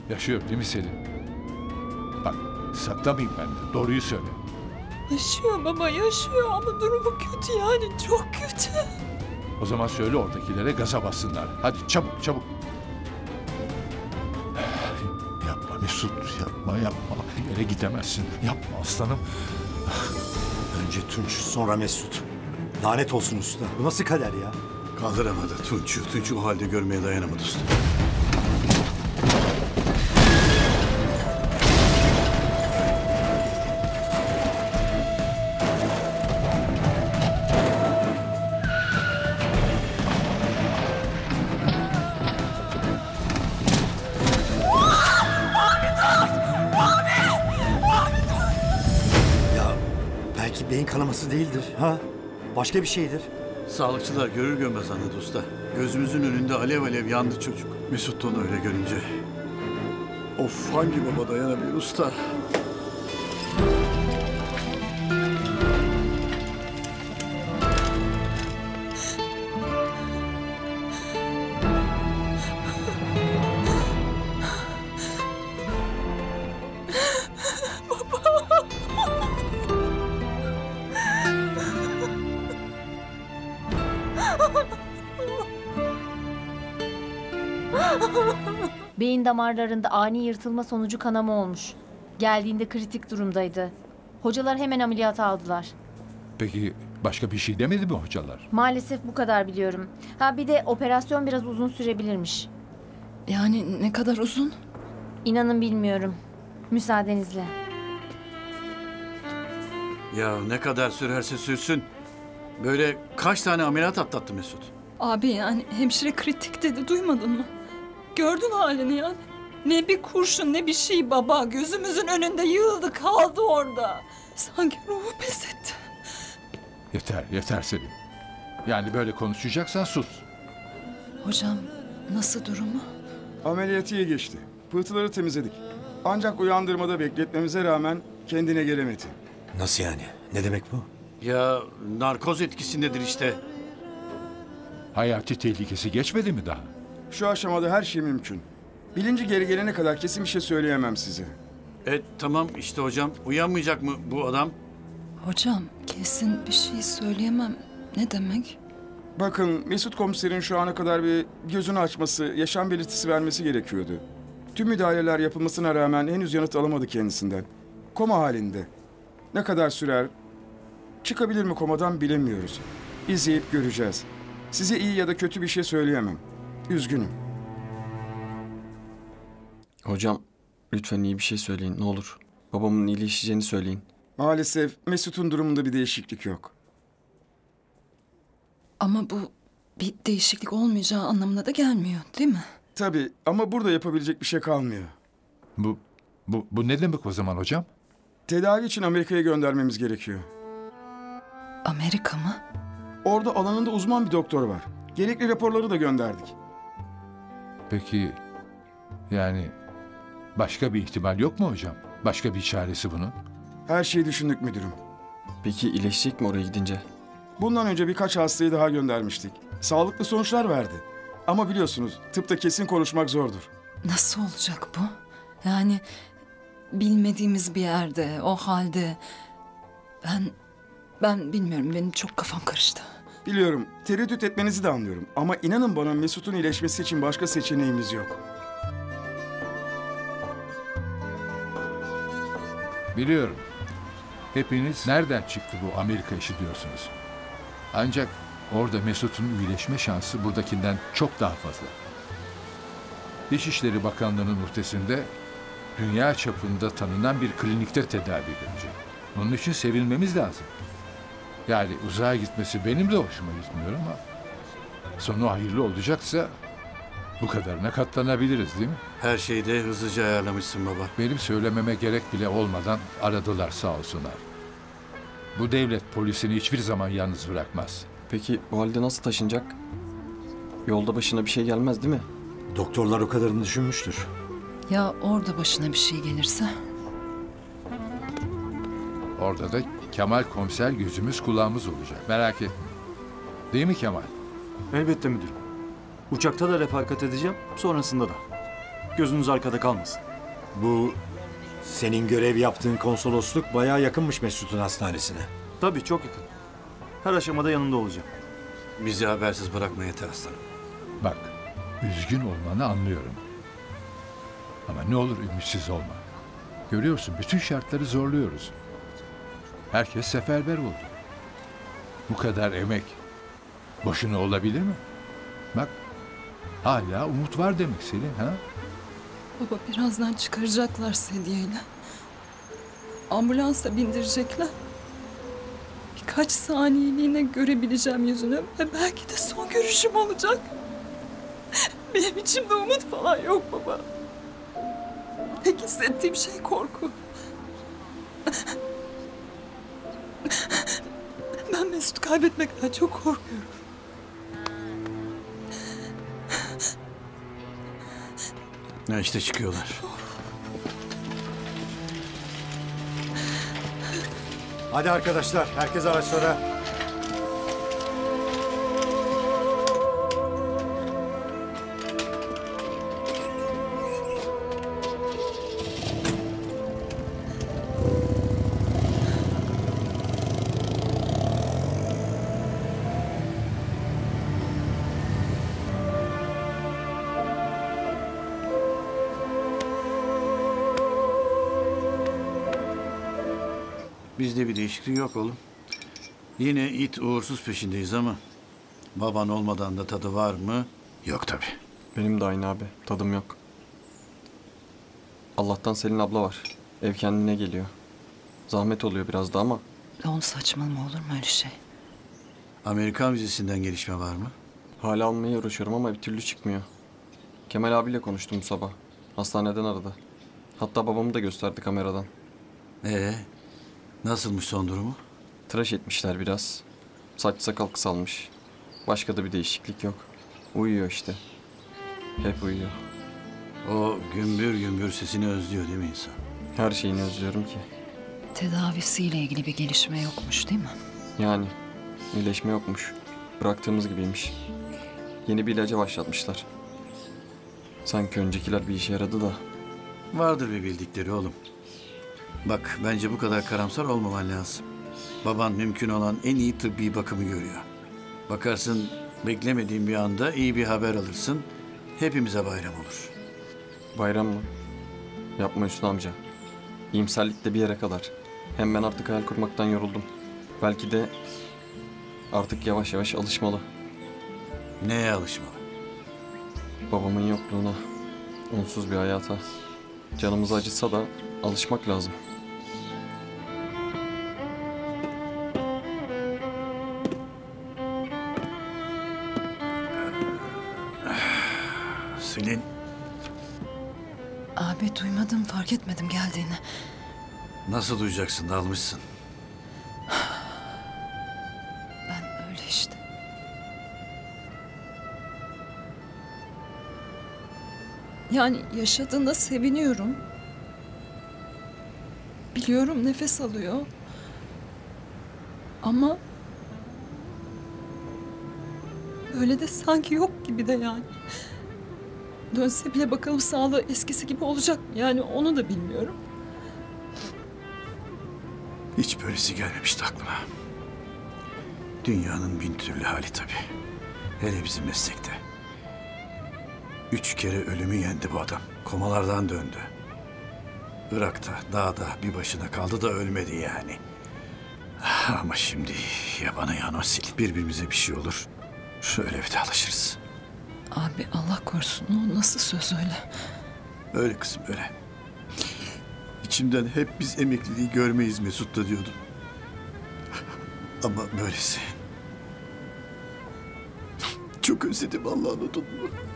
Yaşıyor değil mi Selin? Bak saklamayayım ben de. Doğruyu söyle. Yaşıyor baba, yaşıyor ama durumu kötü yani, çok kötü. O zaman söyle oradakilere gaza bassınlar. Hadi çabuk çabuk. Yapma Mesut, yapma. Yere gidemezsin. Yapma aslanım. Önce Tunç, sonra Mesut. Lanet olsun usta. Bu nasıl kader ya? Kaldıramadı Tunç'u o halde görmeye dayanamadı usta. Belki beyin kanaması değildir, ha? Başka bir şeydir. Sağlıkçılar görür görmez anladı usta. Gözümüzün önünde alev alev yandı çocuk. Mesut da onu öyle görünce. Of, hangi baba dayanabilir usta? Beyin damarlarında ani yırtılma sonucu kanama olmuş. Geldiğinde kritik durumdaydı. Hocalar hemen ameliyata aldılar. Peki başka bir şey demedi mi hocalar? Maalesef bu kadar biliyorum. Ha bir de operasyon biraz uzun sürebilirmiş. Yani ne kadar uzun? İnanın bilmiyorum. Müsaadenizle. Ya ne kadar sürerse sürsün. Böyle kaç tane ameliyat atlattı Mesut? Abi yani hemşire kritik dedi, duymadın mı? Gördün halini yani. Ne bir kurşun ne bir şey baba. Gözümüzün önünde yığıldı kaldı orada. Sanki ruhu pes etti. Yeter Selin. Yani böyle konuşacaksan sus. Hocam nasıl durumu? Ameliyatı iyi geçti. Pıhtıları temizledik. Ancak uyandırmada bekletmemize rağmen kendine gelemedi. Nasıl yani? Ne demek bu? Ya narkoz etkisindedir işte. Hayati tehlikesi geçmedi mi daha? Şu aşamada her şey mümkün. Bilinci geri gelene kadar kesin bir şey söyleyemem size. Tamam işte hocam. Uyanmayacak mı bu adam? Hocam kesin bir şey söyleyemem. Ne demek? Bakın Mesut komiserin şu ana kadar bir gözünü açması, yaşam belirtisi vermesi gerekiyordu. Tüm müdahaleler yapılmasına rağmen henüz yanıt alamadı kendisinden. Koma halinde. Ne kadar sürer, çıkabilir mi komadan bilemiyoruz. İzleyip göreceğiz. Size iyi ya da kötü bir şey söyleyemem. Üzgünüm. Hocam lütfen iyi bir şey söyleyin ne olur. Babamın iyileşeceğini söyleyin. Maalesef Mesut'un durumunda bir değişiklik yok. Ama bu bir değişiklik olmayacağı anlamına da gelmiyor değil mi? Tabii ama burada yapabilecek bir şey kalmıyor. Bu ne demek o zaman hocam? Tedavi için Amerika'ya göndermemiz gerekiyor. Amerika mı? Orada alanında uzman bir doktor var. Gerekli raporları da gönderdik. Peki yani başka bir ihtimal yok mu hocam? Başka bir çaresi bunun? Her şeyi düşündük müdürüm. Peki iyileşecek mi oraya gidince? Bundan önce birkaç hastayı daha göndermiştik. Sağlıklı sonuçlar verdi. Ama biliyorsunuz tıpta kesin konuşmak zordur. Nasıl olacak bu? Yani bilmediğimiz bir yerde, o halde. Ben bilmiyorum, benim çok kafam karıştı. Biliyorum, tereddüt etmenizi de anlıyorum. Ama inanın bana Mesut'un iyileşmesi için başka seçeneğimiz yok. Biliyorum. Hepiniz nereden çıktı bu Amerika işi diyorsunuz. Ancak orada Mesut'un iyileşme şansı buradakinden çok daha fazla. İçişleri Bakanlığı'nın ötesinde dünya çapında tanınan bir klinikte tedavi görecek. Onun için sevinmemiz lazım. Yani uzağa gitmesi benim de hoşuma gitmiyor ama sonu hayırlı olacaksa bu kadarına katlanabiliriz değil mi? Her şeyi de hızlıca ayarlamışsın baba. Benim söylememe gerek bile olmadan aradılar sağ olsunlar. Bu devlet polisini hiçbir zaman yalnız bırakmaz. Peki bu halde nasıl taşınacak? Yolda başına bir şey gelmez değil mi? Doktorlar o kadarını düşünmüştür. Ya orada başına bir şey gelirse? Orada da Kemal komiser gözümüz kulağımız olacak. Merak etme. Değil mi Kemal? Elbette müdürüm. Uçakta da refakat edeceğim, sonrasında da. Gözünüz arkada kalmasın. Bu senin görev yaptığın konsolosluk bayağı yakınmış Mesut'un hastanesine. Tabii çok yakın. Her aşamada yanında olacağım. Bizi habersiz bırakma yeter aslanım. Bak, üzgün olmanı anlıyorum. Ama ne olur ümitsiz olma. Görüyorsun, bütün şartları zorluyoruz. Herkes seferber oldu. Bu kadar emek boşuna olabilir mi? Bak, hala umut var demek Selin, ha? Baba birazdan çıkaracaklar sedyeyle. Ambulansa bindirecekler. Birkaç saniyeliğine görebileceğim yüzünü ve belki de son görüşüm olacak. Benim içimde umut falan yok baba. Tek hissettiğim şey korku. Ben Mesut kaybetmekten çok korkuyorum. Ne işte çıkıyorlar. Hadi arkadaşlar, herkes araçlara. Bizde bir değişiklik yok oğlum. Yine it uğursuz peşindeyiz ama baban olmadan da tadı var mı? Yok tabii. Benim de aynı abi. Tadım yok. Allah'tan Selin abla var. Ev kendine geliyor. Zahmet oluyor biraz da ama Onu saçmalama olur mu öyle şey? Amerikan vizesinden gelişme var mı? hala almaya uğraşıyorum ama bir türlü çıkmıyor. Kemal abiyle konuştum bu sabah. Hastaneden aradı. Hatta babamı da gösterdi kameradan. Nasılmış son durumu? Tıraş etmişler biraz. Saç sakal kısalmış. Başka da bir değişiklik yok. Uyuyor işte. Hep uyuyor. O gümbür gümbür sesini özlüyor değil mi insan? Her şeyini özlüyorum ki. Tedavisiyle ilgili bir gelişme yokmuş değil mi? Yani iyileşme yokmuş. Bıraktığımız gibiymiş. Yeni bir ilaca başlatmışlar. Sanki öncekiler bir işe yaradı da. Vardır bir bildikleri oğlum. Bak bence bu kadar karamsar olmaman lazım. Baban mümkün olan en iyi tıbbi bakımı görüyor. Bakarsın beklemediğin bir anda iyi bir haber alırsın. Hepimize bayram olur. Bayram mı? Yapma Hüsnü amca. İyimserlik de bir yere kadar. Hem ben artık hayal kurmaktan yoruldum. Belki de artık yavaş yavaş alışmalı. Neye alışmalı? Babamın yokluğuna, onsuz bir hayata. Canımız acısa da alışmak lazım. Selin, Abi duymadım, fark etmedim geldiğini. nasıl duyacaksın, dalmışsın. Ben öyle işte. Yani yaşadığında seviniyorum. Biliyorum nefes alıyor. Ama böyle de sanki yok gibi de yani. Dönse bile bakalım sağlığı eskisi gibi olacak mı? Yani onu da bilmiyorum. Hiç böylesi gelmemişti aklıma. Dünyanın bin türlü hali tabii. Hele bizim meslekte. 3 kere ölümü yendi bu adam. Komalardan döndü. Irak'ta, dağda bir başına kaldı da ölmedi yani. Ama şimdi ya bana ya Nasil. Birbirimize bir şey olur. Şöyle vedalaşırız. Abi Allah korusun, o nasıl söz öyle? Öyle kızım öyle. İçimden hep biz emekliliği görmeyiz Mesut'ta diyordum. Ama böylesi. Çok özledim Allah'ını unutma.